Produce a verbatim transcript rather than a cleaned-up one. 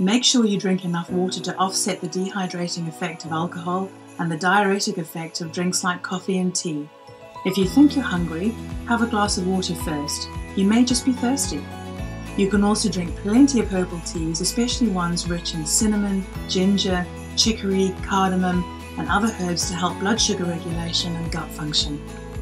Make sure you drink enough water to offset the dehydrating effect of alcohol and the diuretic effect of drinks like coffee and tea. If you think you're hungry, have a glass of water first. You may just be thirsty. You can also drink plenty of herbal teas, especially ones rich in cinnamon, ginger, chicory, cardamom, and other herbs to help blood sugar regulation and gut function.